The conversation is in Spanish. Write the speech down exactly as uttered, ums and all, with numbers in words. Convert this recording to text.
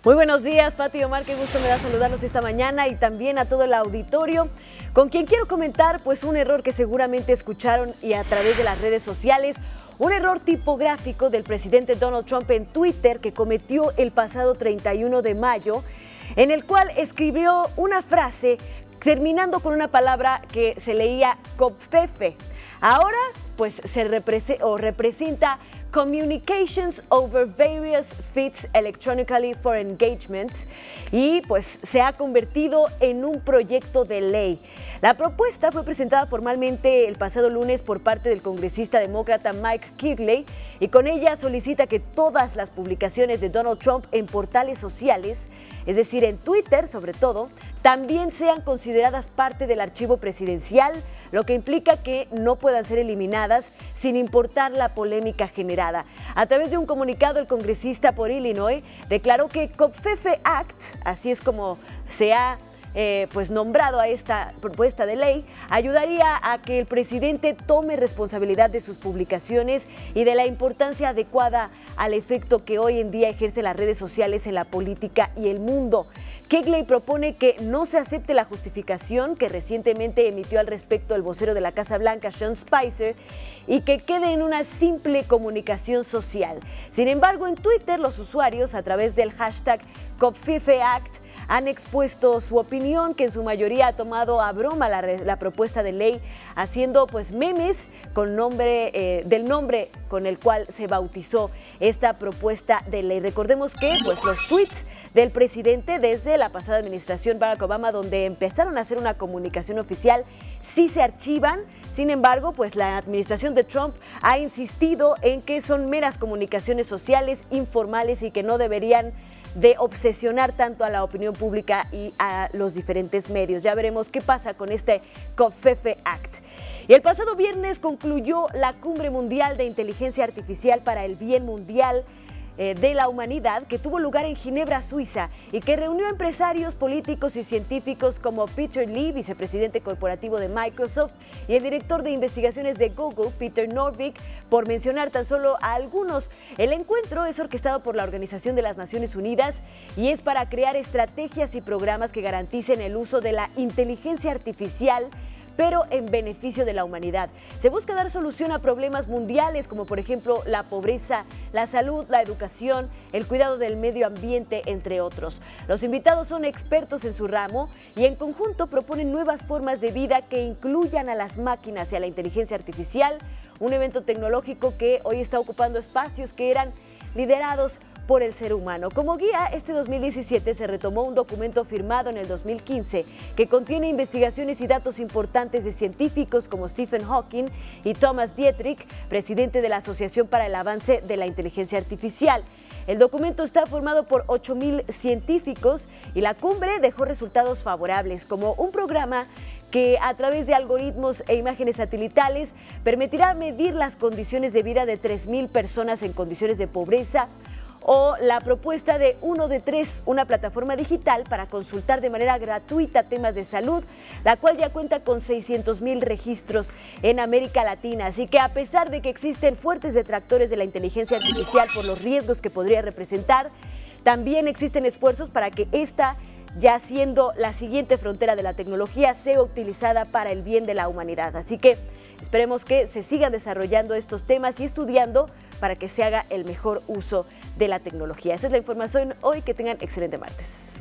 Muy buenos días, Pati y Omar, qué gusto me da saludarlos esta mañana y también a todo el auditorio, con quien quiero comentar pues un error que seguramente escucharon y a través de las redes sociales, un error tipográfico del presidente Donald Trump en Twitter que cometió el pasado treinta y uno de mayo, en el cual escribió una frase terminando con una palabra que se leía covfefe. Ahora pues se represe o representa Communications over various feeds electronically for engagement y pues se ha convertido en un proyecto de ley. La propuesta fue presentada formalmente el pasado lunes por parte del congresista demócrata Mike Quigley y con ella solicita que todas las publicaciones de Donald Trump en portales sociales, es decir, en Twitter sobre todo, también sean consideradas parte del archivo presidencial, lo que implica que no puedan ser eliminadas sin importar la polémica generada. A través de un comunicado, el congresista por Illinois declaró que covfefe Act, así es como se ha Eh, pues nombrado a esta propuesta de ley, ayudaría a que el presidente tome responsabilidad de sus publicaciones y de la importancia adecuada al efecto que hoy en día ejerce las redes sociales en la política y el mundo. Quigley propone que no se acepte la justificación que recientemente emitió al respecto el vocero de la Casa Blanca, Sean Spicer, y que quede en una simple comunicación social. Sin embargo, en Twitter los usuarios, a través del hashtag covfefe Act, han expuesto su opinión, que en su mayoría ha tomado a broma la, la propuesta de ley, haciendo pues memes con nombre, eh, del nombre con el cual se bautizó esta propuesta de ley. Recordemos que pues los tweets del presidente desde la pasada administración Barack Obama, donde empezaron a hacer una comunicación oficial, sí se archivan. Sin embargo, pues la administración de Trump ha insistido en que son meras comunicaciones sociales, informales y que no deberían de obsesionar tanto a la opinión pública y a los diferentes medios. Ya veremos qué pasa con este covfefe Act. Y el pasado viernes concluyó la Cumbre Mundial de Inteligencia Artificial para el Bien Mundial eh, de la Humanidad, que tuvo lugar en Ginebra, Suiza, y que reunió a empresarios, políticos y científicos como Peter Lee, vicepresidente corporativo de Microsoft, y el director de investigaciones de Google, Peter Norvig, por mencionar tan solo a algunos. El encuentro es orquestado por la Organización de las Naciones Unidas y es para crear estrategias y programas que garanticen el uso de la inteligencia artificial, pero en beneficio de la humanidad. Se busca dar solución a problemas mundiales como por ejemplo la pobreza, la salud, la educación, el cuidado del medio ambiente, entre otros. Los invitados son expertos en su ramo y en conjunto proponen nuevas formas de vida que incluyan a las máquinas y a la inteligencia artificial, un evento tecnológico que hoy está ocupando espacios que eran liderados por el ser humano. Como guía, este dos mil diecisiete se retomó un documento firmado en el dos mil quince que contiene investigaciones y datos importantes de científicos como Stephen Hawking y Thomas Dietrich, presidente de la Asociación para el Avance de la Inteligencia Artificial. El documento está formado por ocho mil científicos y la cumbre dejó resultados favorables, como un programa que a través de algoritmos e imágenes satelitales permitirá medir las condiciones de vida de tres mil personas en condiciones de pobreza, o la propuesta de Uno de Tres, una plataforma digital para consultar de manera gratuita temas de salud, la cual ya cuenta con seiscientos mil registros en América Latina. Así que a pesar de que existen fuertes detractores de la inteligencia artificial por los riesgos que podría representar, también existen esfuerzos para que esta, ya siendo la siguiente frontera de la tecnología, sea utilizada para el bien de la humanidad. Así que esperemos que se sigan desarrollando estos temas y estudiando para que se haga el mejor uso de la tecnología. Esa es la información hoy. Que tengan excelente martes.